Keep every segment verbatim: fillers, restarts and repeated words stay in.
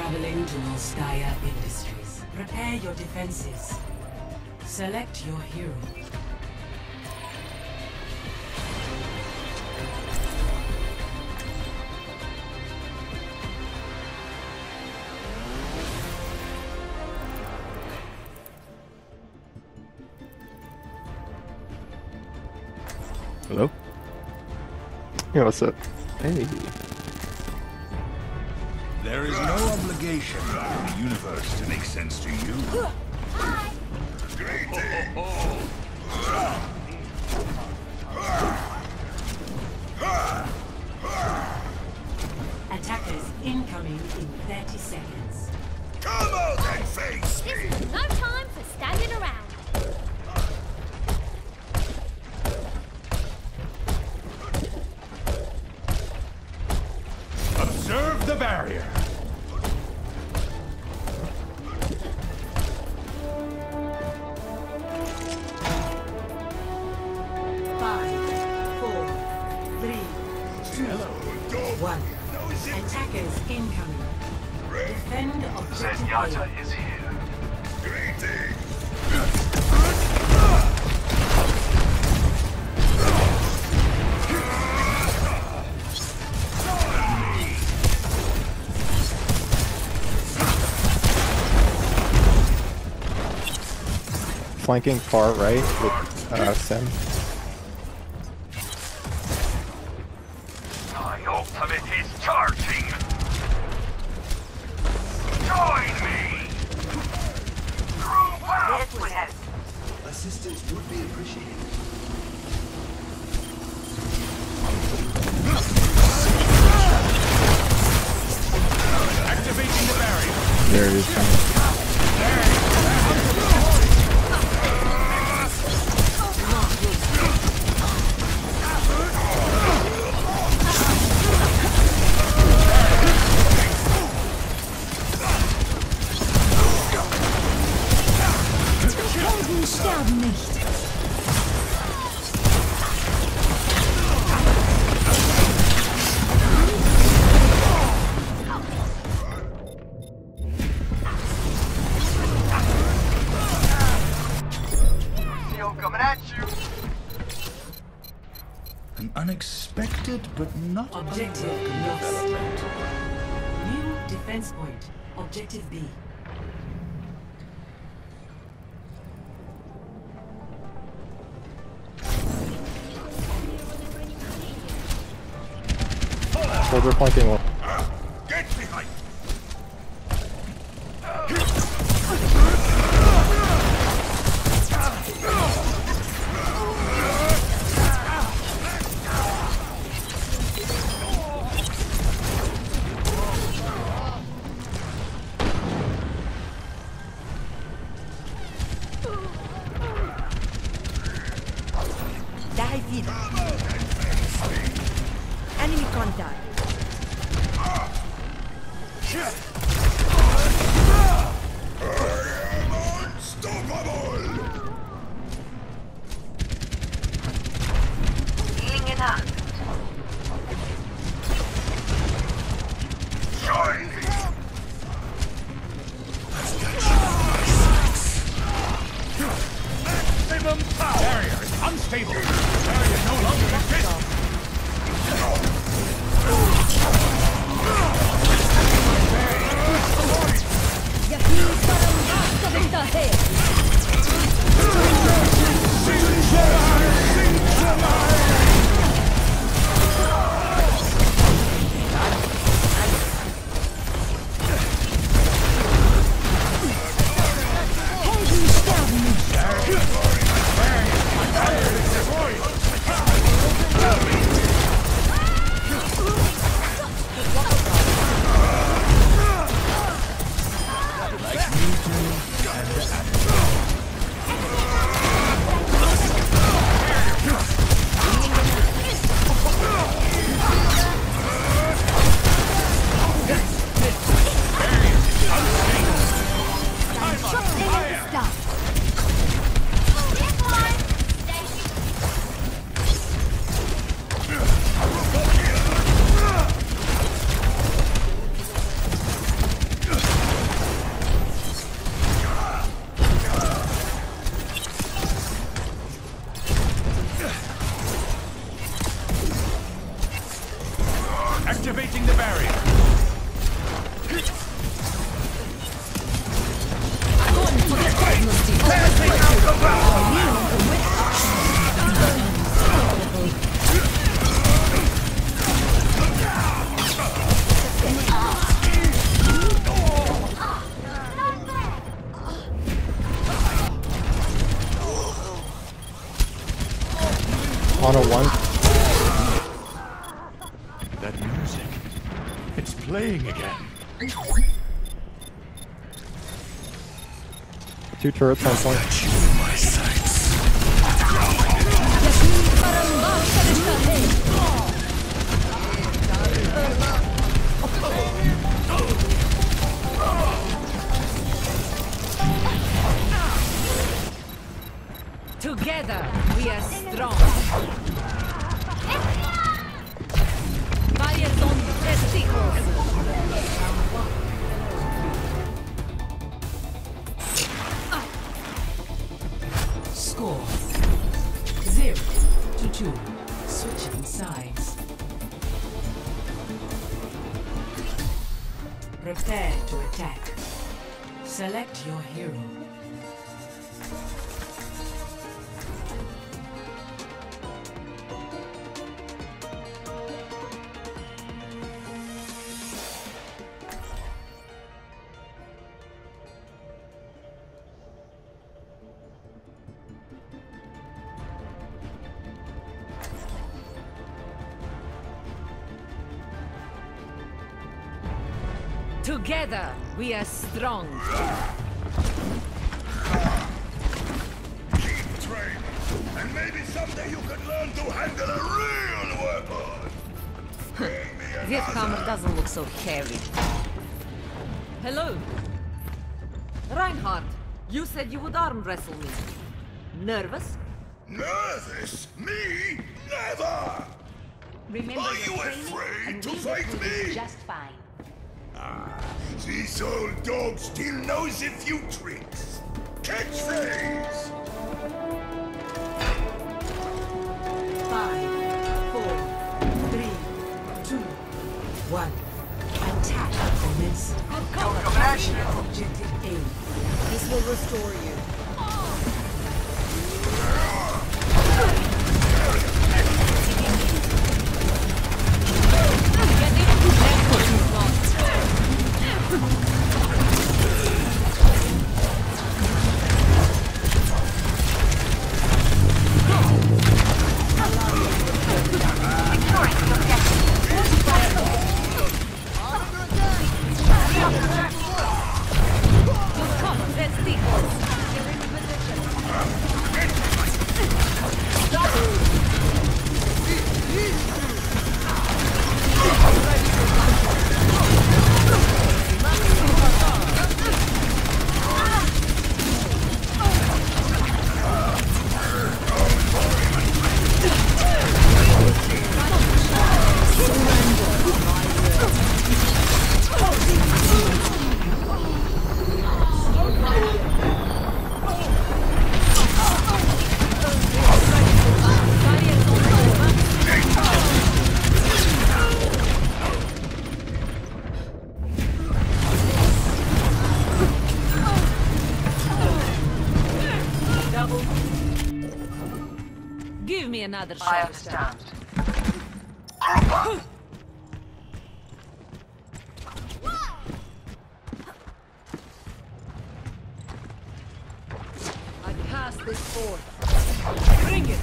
Traveling to Molskaya Industries. Prepare your defenses. Select your hero. Hello? Yeah, what's up? Hey. There is no obligation in the universe to make sense to you. Hi. Attackers incoming in thirty seconds. Come out and face me! This is no time for standing around. Observe the barrier. Five, four, three, two, one. Attackers incoming. Defend objective Zenyatta is here. Flanking far right with uh, Sim. My ultimate is charging! Join me! Through battle! Assistance would be appreciated. Activating the barrier. There it is. Sterben nicht. Seal coming at you! An unexpected but not Objective lost. New defense point. Objective B. Soldier flanking one. Get behind! Dai vida. Enemy contact. Healing in hand. Join me! Maximum power! Barrier is unstable. Barrier no longer exists. Activating the barrier. Passing out the On a one. That music. It's playing again. Two turrets on point. You in my sights. Together, we are strong. Fire on testicles. Score zero to two. Switching sides. Prepare to attack. Select your hero. Together, we are strong. Keep training, and maybe someday you could learn to handle a real weapon. Bring me This another. hammer doesn't look so hairy. Hello. Reinhardt, you said you would arm wrestle me. Nervous? Nervous? Me? Never! Remember Are your you training, afraid and to we will fight do this me? just fine. Ah, this old dog still knows a few tricks. Catchphrase! Five, four, three, two, one. Attack commence. Capture objective A. This will restore you. Give me another shot. I understand. I pass this forth. Bring it.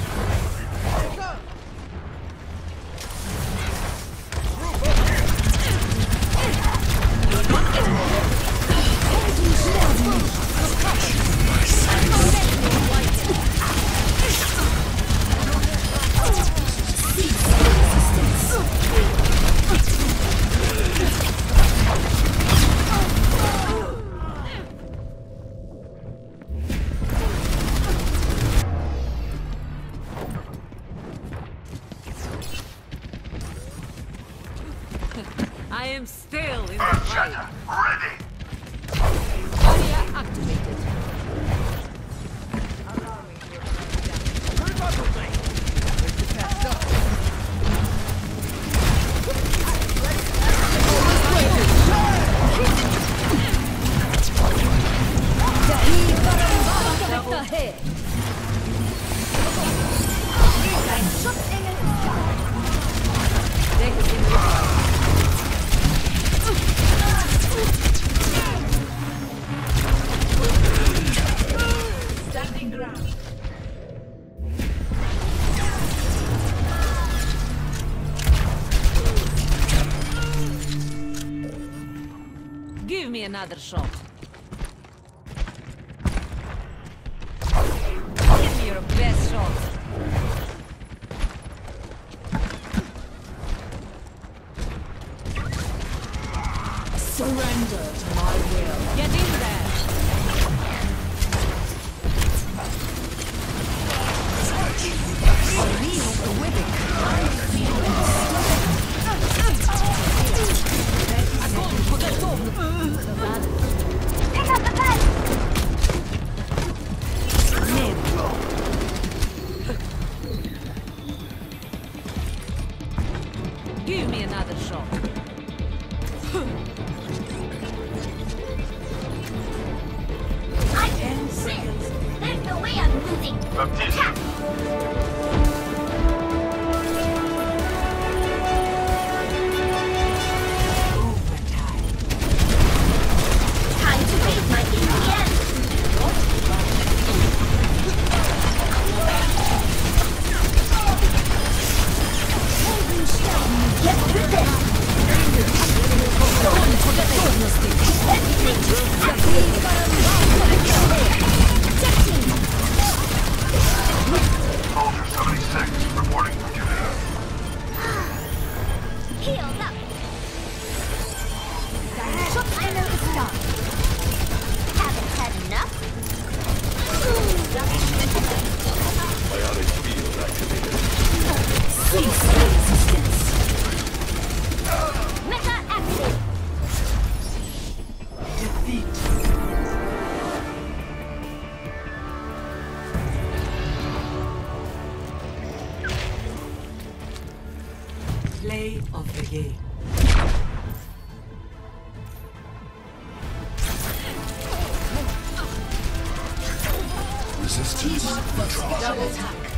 I am still in the fight. Ready! Barrier activated. another shot. Give me your best shot. Surrender to my will. Get in there. Pick up the pen! Give me another shot. I can win! There's no way I'm losing! Attack! Time to raise my A P M! Get through this! Soldier seventy-six, reporting for duty. Healed up! Shot is done! Haven't had enough? Cease resistance! Mecha active! Defeat. Play of the game. Resistance. Double tap.